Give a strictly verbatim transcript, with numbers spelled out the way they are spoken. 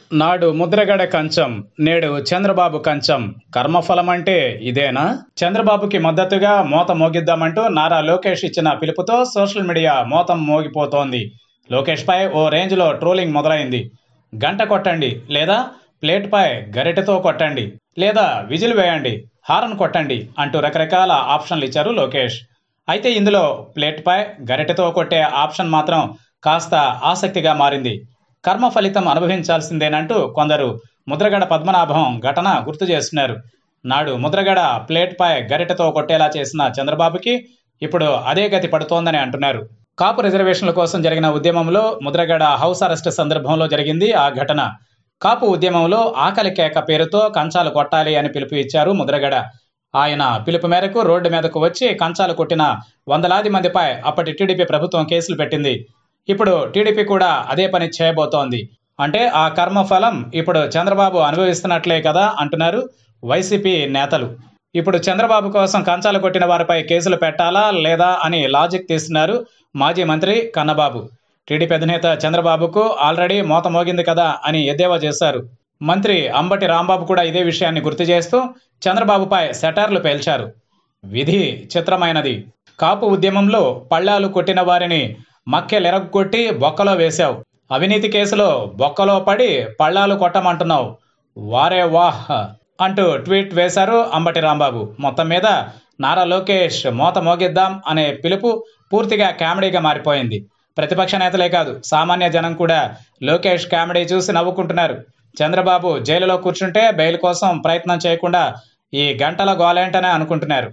నాడు ముద్రగడ కంచం, నేడు చంద్రబాబు కంచం. కర్మఫలం అంటే ఇదేనా? చంద్రబాబుకి మద్దతుగా మోత మోగిద్దామంటూ నారా లోకేష్ ఇచ్చిన పిలుపుతో సోషల్ మీడియా మోతం మోగిపోతోంది. లోకేష్ పై ఓ రేంజ్లో ట్రోలింగ్ మొదలైంది. గంట కొట్టండి, లేదా ప్లేట్పై గరిటెతో కొట్టండి, లేదా విజిల్ వేయండి, హారన్ కొట్టండి అంటూ రకరకాల ఆప్షన్లు ఇచ్చారు లోకేష్. అయితే ఇందులో ప్లేట్పై గరిటెతో కొట్టే ఆప్షన్ మాత్రం కాస్త ఆసక్తిగా మారింది. కర్మ ఫలితం అనుభవించాల్సిందేనంటూ కొందరు ముద్రగడ పద్మనాభం ఘటన గుర్తు చేస్తున్నారు. నాడు ముద్రగడ ప్లేట్పై గరిటెతో కొట్టేలా చేసిన చంద్రబాబుకి ఇప్పుడు అదే గతి పడుతోందని అంటున్నారు. కాపు రిజర్వేషన్ల కోసం జరిగిన ఉద్యమంలో ముద్రగడ హౌస్ అరెస్ట్ సందర్భంలో జరిగింది ఆ ఘటన. కాపు ఉద్యమంలో ఆకలి కేక పేరుతో కంచాలు కొట్టాలి అని పిలుపు ఇచ్చారు ముద్రగడ. ఆయన పిలుపు మేరకు రోడ్డు మీదకు వచ్చి కంచాలు కొట్టిన వందలాది మందిపై అప్పటి టీడీపీ ప్రభుత్వం కేసులు పెట్టింది. ఇప్పుడు టీడీపీ కూడా అదే పని చేయబోతోంది. అంటే ఆ కర్మఫలం ఇప్పుడు చంద్రబాబు అనుభవిస్తున్నట్లే కదా అంటున్నారు వైసీపీ నేతలు. ఇప్పుడు చంద్రబాబు కోసం కంచాలు కొట్టిన వారిపై కేసులు పెట్టాలా లేదా అని లాజిక్ తీస్తున్నారు మాజీ మంత్రి కన్నబాబు. టీడీపీ అధినేత చంద్రబాబుకు ఆల్రెడీ మోత మోగింది కదా అని ఎద్దేవా చేశారు. మంత్రి అంబటి రాంబాబు కూడా ఇదే విషయాన్ని గుర్తు చేస్తూ చంద్రబాబుపై సెటార్లు పేల్చారు. విధి చిత్రమైనది. కాపు ఉద్యమంలో పళ్ళాలు కొట్టిన వారిని మక్కెలెరగొట్టి బొక్కలో వేశావు. అవినీతి కేసులో బొక్కలో పడి పళ్ళాలు కొట్టమంటున్నావు. వారే వాహ్ అంటూ ట్వీట్ వేశారు అంబటి రాంబాబు. మొత్తం మీద నారా లోకేష్ మోత మోగిద్దాం అనే పిలుపు పూర్తిగా కామెడీగా మారిపోయింది. ప్రతిపక్ష నేతలే కాదు, సామాన్య జనం కూడా లోకేష్ కామెడీ చూసి నవ్వుకుంటున్నారు. చంద్రబాబు జైలులో కూర్చుంటే బెయిల్ కోసం ప్రయత్నం చేయకుండా ఈ గంటల గోలేంటనే అనుకుంటున్నారు.